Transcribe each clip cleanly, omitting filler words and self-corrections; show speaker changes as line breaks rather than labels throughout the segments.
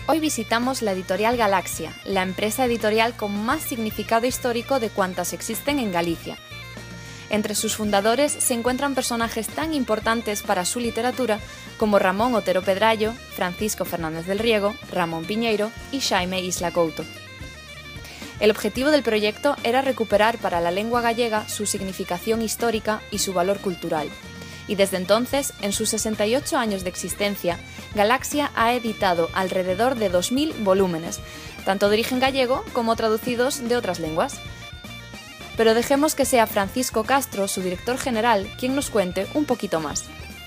Hoy visitamos la editorial Galaxia, la empresa editorial con más significado histórico de cuantas existen en Galicia. Entre sus fundadores se encuentran personajes tan importantes para su literatura como Ramón Otero Pedrallo, Francisco Fernández del Riego, Ramón Piñeiro y Xaime Isla Couto. El objetivo del proyecto era recuperar para la lengua gallega su significación histórica y su valor cultural. Y desde entonces, en sus 68 años de existencia, Galaxia ha editado alrededor de 2000 volúmenes, tanto de origen gallego como traducidos de otras lenguas. Pero dejemos que sea Francisco Castro, su director general, quien nos cuente un poquito más.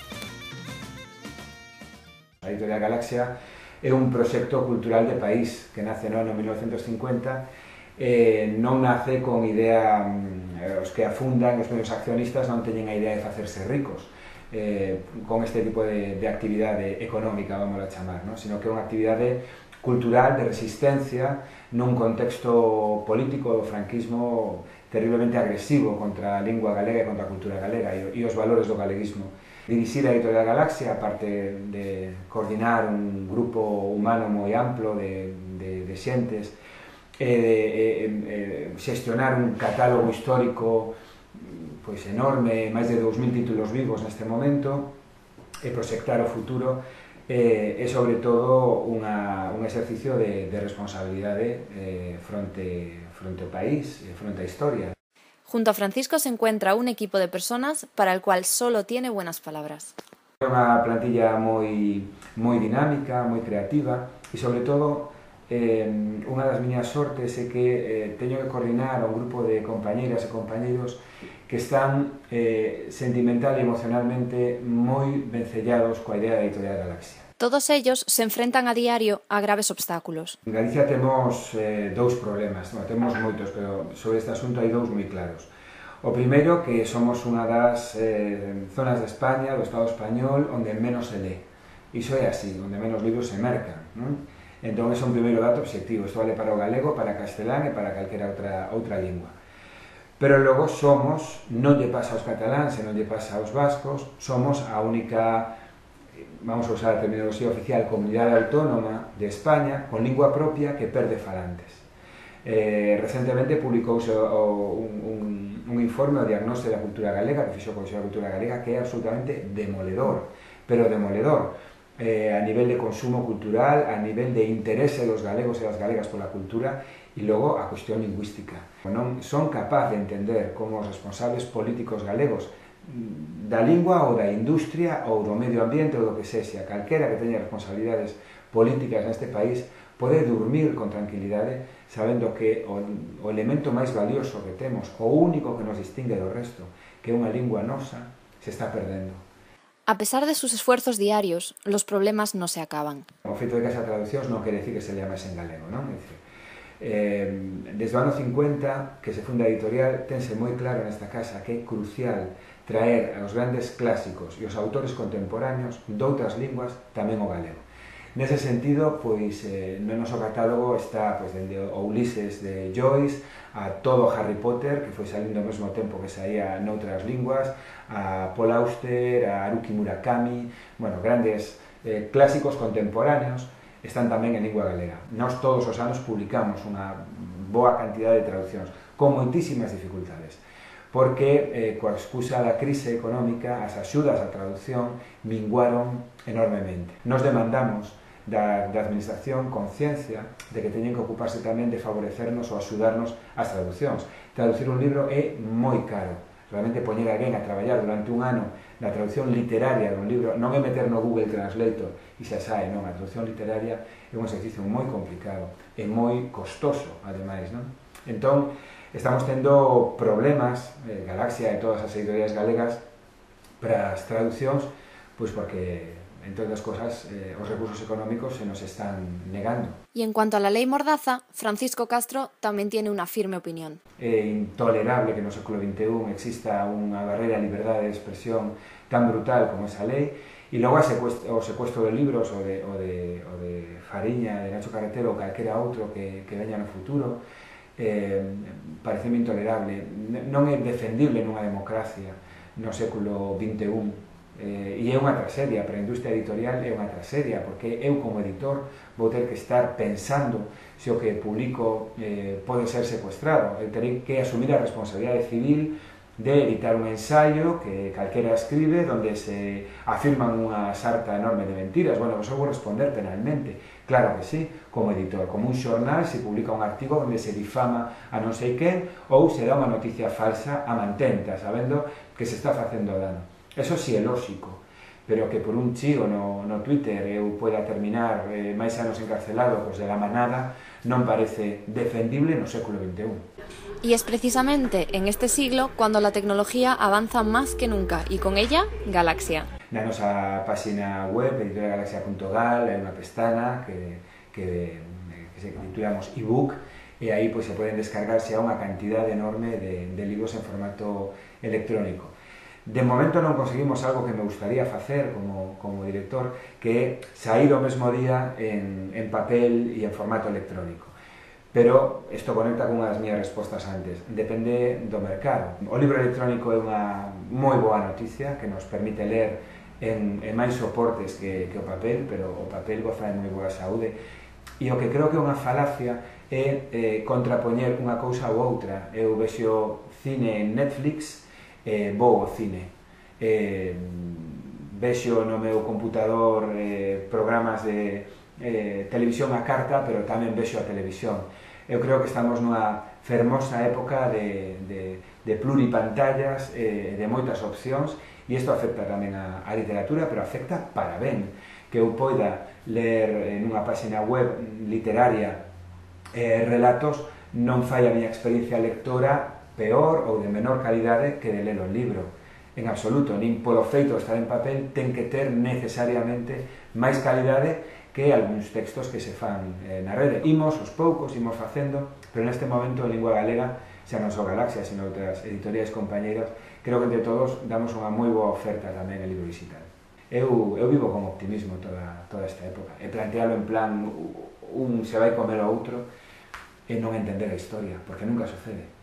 A editorial Galaxia é un proxecto cultural de país que nace no ano 1950. Non nace con idea, os que afundan, os meus accionistas non teñen a idea de facerse ricos con este tipo de actividade económica, vamos a chamar, ¿no? Sino que é unha actividade cultural de resistencia nun contexto político do franquismo terriblemente agresivo contra a lingua galega e contra a cultura galega e os valores do galeguismo. Dirixir a editorial Galaxia, aparte de coordinar un grupo humano moi amplo de xentes, xestionar un catálogo histórico pois enorme, máis de 2000 títulos vivos neste momento, e proxectar o futuro, é sobre todo un exercicio de responsabilidade fronte ao país, fronte á historia.
Junto a Francisco se encuentra un equipo de personas para el cual solo tiene buenas palabras.
É unha plantilla moi dinámica, moi creativa e, sobre todo, unha das miñas sortes é que teño que coordinar a un grupo de compañeiras e compañeiros que están sentimental e emocionalmente moi vencellados coa idea da editorial Galaxia.
Todos ellos se enfrentan a diario a graves obstáculos.
En Galicia temos dous problemas, temos moitos, pero sobre este asunto hai dous moi claros. O primeiro, que somos unha das zonas de España, do Estado español, onde menos se lee. Iso é así, onde menos libros se mercan, non? Entón, é un primeiro dato obxectivo. Isto vale para o galego, para o castelán e para calquera outra lingua. Pero logo somos, non lle pasa aos cataláns e non lle pasa aos vascos, somos a única, vamos a usar a terminoloxía oficial, comunidade autónoma de España con lingua propia que perde falantes. Recentemente publicouse un informe o diagnóstico da cultura galega, que fixo o Consello da Cultura Galega, que é absolutamente demoledor, pero demoledor, a nivel de consumo cultural, a nivel de interese dos galegos e das galegas pola cultura, e logo a cuestión lingüística. Non son capaz de entender como os responsables políticos galegos da lingua ou da industria ou do medio ambiente ou do que sexa, calquera que teña responsabilidades políticas neste país, pode dormir con tranquilidade sabendo que o elemento máis valioso que temos, o único que nos distingue do resto, que é unha lingua nosa, se está perdendo.
A pesar de sus esfuerzos diarios, los problemas no se acaban.
O feito de que haxa traducións non quere decir que se lea máis en galego, non? Desde o ano 50, que se funda a editorial, tense moi claro nesta casa que é crucial traer aos grandes clásicos e os autores contemporáneos doutras linguas tamén o galego. Nese sentido, pois, no noso catálogo está dende o Ulises de Joyce a todo Harry Potter, que foi salindo ao mesmo tempo que saía noutras linguas, a Paul Auster, a Haruki Murakami, bueno, grandes clásicos contemporáneos están tamén en lingua galega. Nós todos os anos publicamos unha boa cantidad de traduccións, con moitísimas dificultades, porque coa excusa da crise económica as axudas á traducción minguaron enormemente. Nos demandamos da administración conciencia de que teñen que ocuparse tamén de favorecernos ou axudarnos as traduccións. Traducir un libro é moi caro. Realmente poñer a alguén a traballar durante un ano na traducción literaria dun libro non é meter no Google Translator e xa sae, non, a traducción literaria é un exercicio moi complicado e moi costoso, ademais, non? Entón, estamos tendo problemas, Galaxia e todas as editoriais galegas, para as traduccións, pois porque, entre outras cosas, os recursos económicos se nos están negando.
Y en cuanto a la ley Mordaza, Francisco Castro también tiene una firme opinión.
É intolerable que no século XXI exista unha barreira de liberdade de expresión tan brutal como esa lei, e logo o secuestro de libros o de Fariña, de Nacho Carretero ou calquera outro que veña no futuro, pareceme intolerable. Non é defendible nunha democracia no século XXI e é unha tragedia para a industria editorial, é unha tragedia, porque eu como editor vou ter que estar pensando se o que publico pode ser secuestrado. Eu terei que asumir a responsabilidade civil de editar un ensaio que calquera escribe donde se afirman unha sarta enorme de mentiras. Bueno, eu vou responder penalmente, claro que sí, como editor, como un xornal se publica un artigo onde se difama a non sei quen ou se dá unha noticia falsa a mantenta, sabendo que se está facendo dano. Eso sí é lógico, pero que por un chío no Twitter eu poida terminar máis anos encarcelado pois de la manada non parece defendible no século XXI.
Y es precisamente en este siglo cuando la tecnología avanza más que nunca y con ella Galaxia.
Na nosa página web, editorialgalaxia.gal, hai unha pestana que se titulamos ebook e aí pois, se poden descargar xa unha cantidad enorme de libros en formato electrónico. De momento non conseguimos algo que me gustaría facer como director, que é sair o mesmo día en papel e en formato electrónico. Pero isto conecta con unha das miñas respostas antes. Depende do mercado. O libro electrónico é unha moi boa noticia que nos permite ler en máis soportes que o papel, pero o papel goza de moi boa saúde. E o que creo que é unha falacia é contrapoñer unha cousa ou outra. Eu vexo cine en Netflix, vou ao cine. Vexo no meu computador programas de televisión a carta, pero tamén vexo a televisión. Eu creo que estamos nunha fermosa época de pluripantallas, de moitas opcións, e isto afecta tamén a literatura, pero afecta para ben. Que eu poida ler nunha página web literaria relatos non fai a miña experiencia lectora peor ou de menor calidade que de ler o libro. En absoluto, nin polo feito de estar en papel ten que ter necesariamente máis calidade que algúns textos que se fan na rede. Imos, aos poucos, imos facendo, pero neste momento en lingua galega, xa non só Galaxia, sino outras editoriais compañeiras, creo que entre todos damos unha moi boa oferta tamén en libro digital. Eu vivo con optimismo toda esta época, e plantealo en plan un se vai comer o outro e non entender a historia, porque nunca sucede.